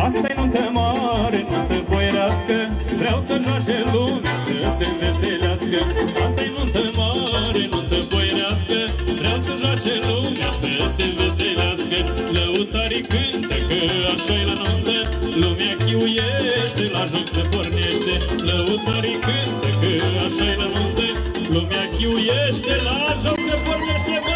Asta-i nuntă mare, nuntă boierească, vreau să joace lumea, să se veselească. Asta-i nuntă mare, nuntă boierească, vreau să joace lumea, să se veselească. Lăutarii cântă că așa-i la nuntă, lumea chiuiește, la joc se pornește. Lăutarii cântă că așa-i la nuntă, lumea chiuiește, la joc se pornește, bă!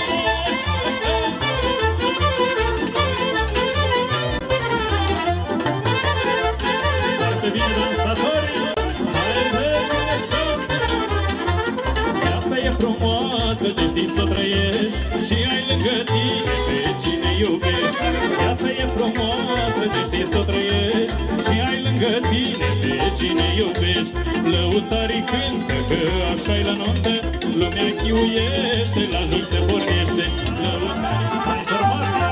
Foarte bine, dansatorii! Hai, vede, șoc! Viața e frumoasă, te știi să o trăiești și ai lângă tine pe cine iubești. Viața e frumoasă, te știi să o trăiești și ai lângă tine pe cine iubești. Lăutarii cântă că așa-i la nuntă, lumea chiuiește, la joc se pornește. Lăutarii, informația!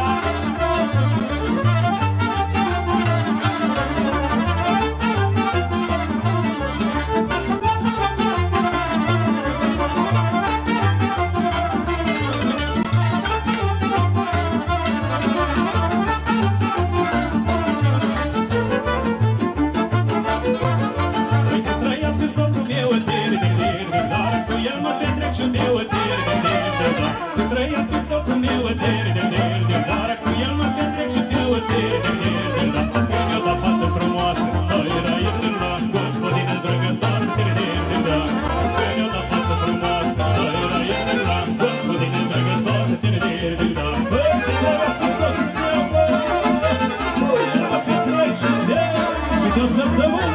Să trăiască soful meu, dar cu el mă petrec și eu, mi-a dat fată frumoasă, la gospodină drăgăstoasă, mi-a dat fată frumoasă, la gospodină drăgăstoasă, să trăiască soful meu, cu el mă petrec și eu, câte o săptămână.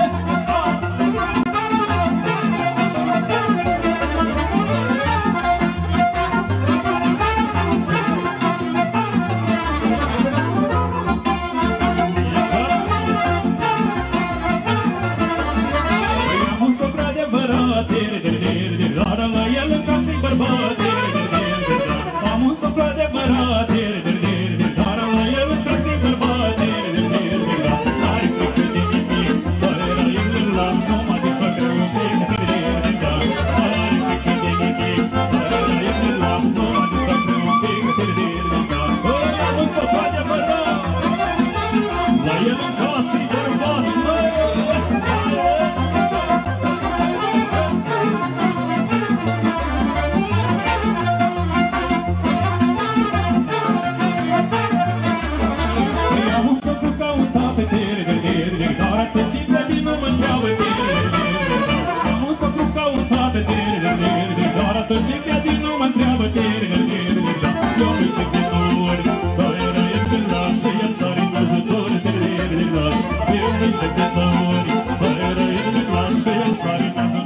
Am un sopru adevărat, dar la el încă se bărbat. Are frică de nimic, numai de soacră un pic. Are frică de nimic, numai de soacră un pic. Am un sopru adevărat, la el încă se bărbat. Și pe din nu mă întreabă, eu nu-i zic de ori, dar era el când la și el sărit în ajutor. Eu nu-i zic de ori, dar era el când la și el sărit în ajutor.